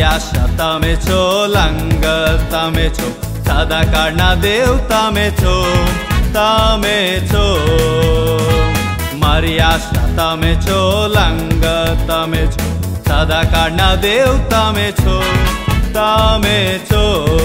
આશા તમે છો, લંગર તમે છો, સદાકાળના દેવ તમે છો, તમે છો. મારી આશા તમે છો, લંગર તમે છો, સદાકાળના દેવ તમે છો, તમે છો.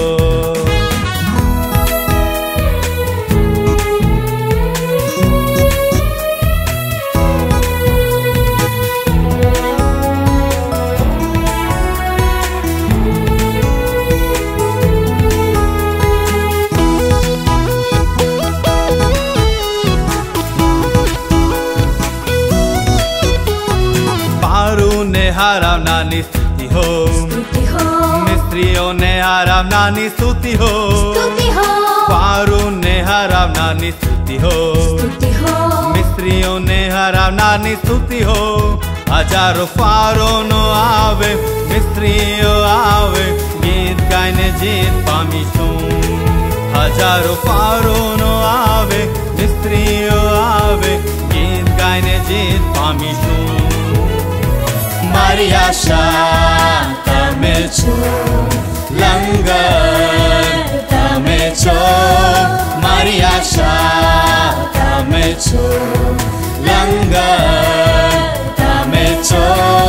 હારાવનાની સ્તુતિ હો, મિસ્ત્રીઓને હારાવનાની સ્તુતિ હો, પારુને હારાવનાની સ્તુતિ હો, મિસ્ત્રીઓને હારાવનાની સ્તુતિ હો. હજારો ફારોનો આવે, મિસ્ત્રીઓ આવે, ગીત ગાઈને જીત પામીશું. હજારો ફારોનો આવે, મિસ્ત્રીઓ આવે, ગીત ગાઈને જીત પામીશું. મારી આશા તમે છો, લંગર તમે છો. મારી આશા તમે છો, લંગર તમે છો.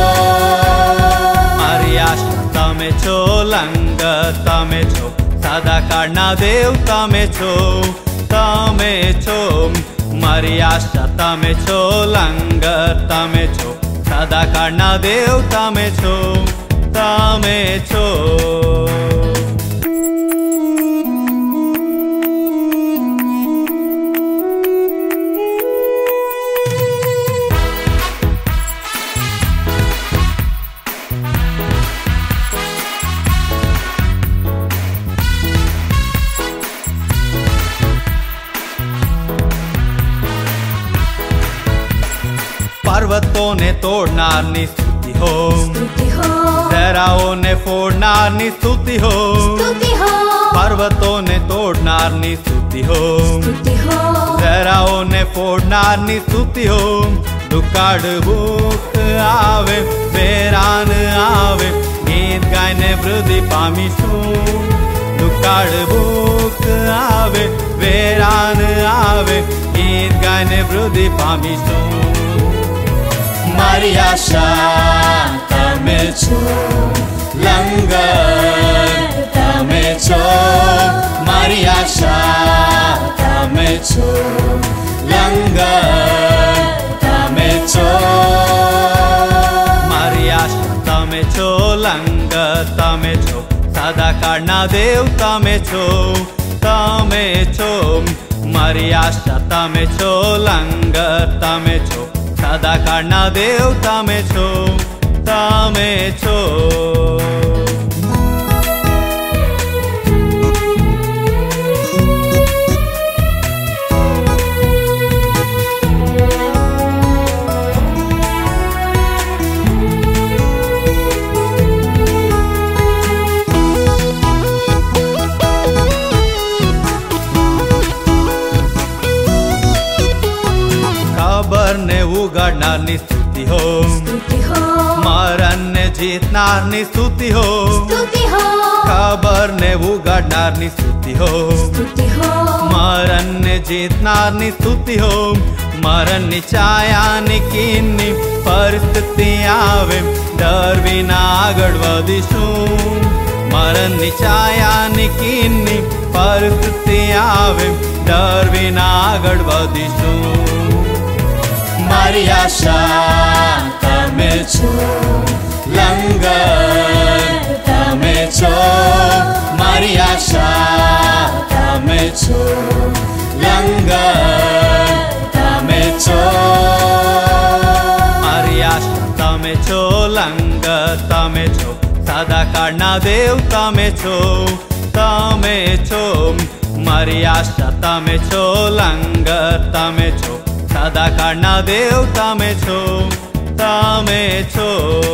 મારી આશા તમે છો, લંગર તમે છો, સદાકાળના દેવ તમે છો, તમે છો. મારી આશા તમે છો, લંગર તમે છો, સદાકાળના દેવ તમે છો, તમે છો. પર્વતોને તોડનારની સ્તુતિ હો, દરાઓને ફોડનારની સ્તુતિ હો, પર્વતોને તોડનારની સ્તુતિ હો, દરાઓને ફોડનારની સ્તુતિ હો. દુકાળ ભૂખ આવે, વેરાન આવે, ગીત ગાઈને વૃદ્ધિ પામીશું. દુકાળ ભૂખ આવે, વેરાન આવે, ગીત ગાઈને વૃદ્ધિ પામીશું. મારી આશા તમે છો, લંગર તમે છો. મારી આશા તમે છો, લંગર તમે છો. મારી આશા તમે છો, લંગર તમે છો, સદાકાળના દેવ તમે છો, તમે છો. મારી આશા તમે છો, લંગર તમે છો, સદાકાળના દેવ તમે છો, તમે છો. ખબરને ઉગાડનારની સ્તુતિ હો, મરણને જીતનારની સ્તુતિ હો, ખબરને ઉગાડનારની સ્તુતિ હો, મરણને જીતનારની સ્તુતિ હો. મરણની છાયાની કીની પરિસ્થિતિ આવે, ડર વિના આગળ વધીશું. મરણની છાયાની કીની પરિસ્થિતિ આવે, ડર વિના આગળ વધીશું. મારી આશા તમે છો, લંગર તમે છો. મારી આશા તમે છો, લંગર તમે છો. મારી આશા તમે છો, લંગર તમે છો, સદાકાળના દેવ તમે છો, તમે છો. મારી આશા તમે છો, લંગર તમે છો, સદાકાળના દેવ તમે છો, તમે છો.